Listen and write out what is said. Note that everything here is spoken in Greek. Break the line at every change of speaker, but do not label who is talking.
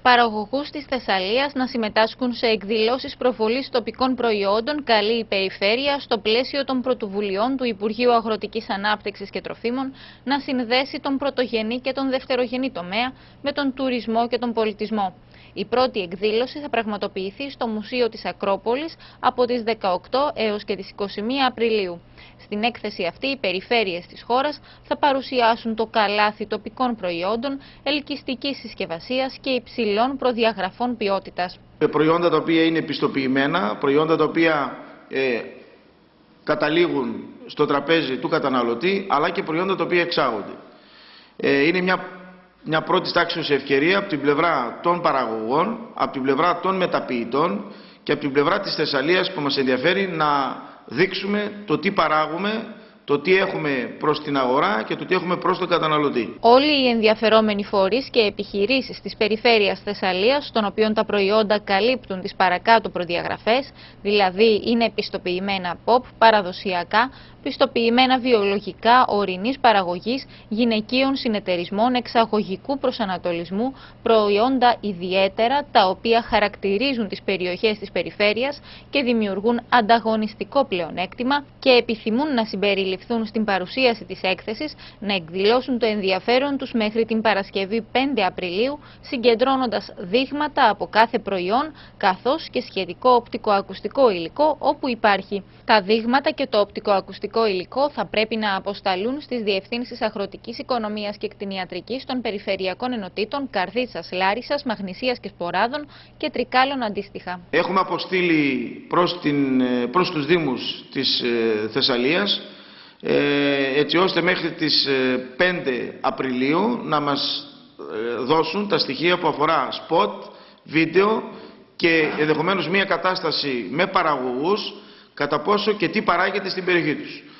παραγωγούς της Θεσσαλίας να συμμετάσχουν σε εκδηλώσεις προβολής τοπικών προϊόντων καλεί η Περιφέρεια στο πλαίσιο των πρωτοβουλειών του Υπουργείου Αγροτικής Ανάπτυξης και Τροφίμων να συνδέσει τον πρωτογενή και τον δευτερογενή τομέα με τον τουρισμό και τον πολιτισμό. Η πρώτη εκδήλωση θα πραγματοποιηθεί στο Μουσείο της Ακρόπολης από τις 18 έως και τις 21 Απριλίου. Στην έκθεση αυτή, οι περιφέρειες της χώρας θα παρουσιάσουν το καλάθι τοπικών προϊόντων, ελκυστικής συσκευασίας και υψηλών προδιαγραφών ποιότητας.
Προϊόντα τα οποία είναι πιστοποιημένα, προϊόντα τα οποία καταλήγουν στο τραπέζι του καταναλωτή, αλλά και προϊόντα τα οποία εξάγονται. Είναι μια πρώτη τάξης ευκαιρία από την πλευρά των παραγωγών, από την πλευρά των μεταποιητών και από την πλευρά της Θεσσαλίας που μας ενδιαφέρει να δείξουμε το τι παράγουμε, το τι έχουμε προς την αγορά και το τι έχουμε προς τον καταναλωτή.
Όλοι οι ενδιαφερόμενοι φορείς και επιχειρήσεις της περιφέρειας Θεσσαλίας, των οποίων τα προϊόντα καλύπτουν τις παρακάτω προδιαγραφές, δηλαδή είναι πιστοποιημένα POP, παραδοσιακά, πιστοποιημένα βιολογικά, ορεινής παραγωγής, γυναικείων συνεταιρισμών, εξαγωγικού προσανατολισμού, προϊόντα ιδιαίτερα τα οποία χαρακτηρίζουν τις περιοχές της περιφέρειας και δημιουργούν ανταγωνιστικό πλεονέκτημα και επιθυμούν να συμπεριληφθούν στην παρουσίαση της έκθεσης, να εκδηλώσουν το ενδιαφέρον τους μέχρι την Παρασκευή 5 Απριλίου, συγκεντρώνοντας δείγματα από κάθε προϊόν, καθώς και σχετικό οπτικοακουστικό υλικό όπου υπάρχει. Τα δείγματα και το οπτικοακουστικό υλικό θα πρέπει να αποσταλούν στις Διευθύνσεις Αγροτικής Οικονομίας και Κτηνιατρικής των Περιφερειακών Ενωτήτων Καρδίτσας, Λάρισσας, Μαγνησίας και Σποράδων και Τρικάλων αντίστοιχα.
Έχουμε αποστείλει προς τους Δήμους της Θεσσαλίας έτσι ώστε μέχρι τις 5 Απριλίου να μας δώσουν τα στοιχεία που αφορά σποτ, βίντεο και ενδεχομένως μια κατάσταση με παραγωγούς κατά πόσο και τι παράγεται στην περιοχή τους.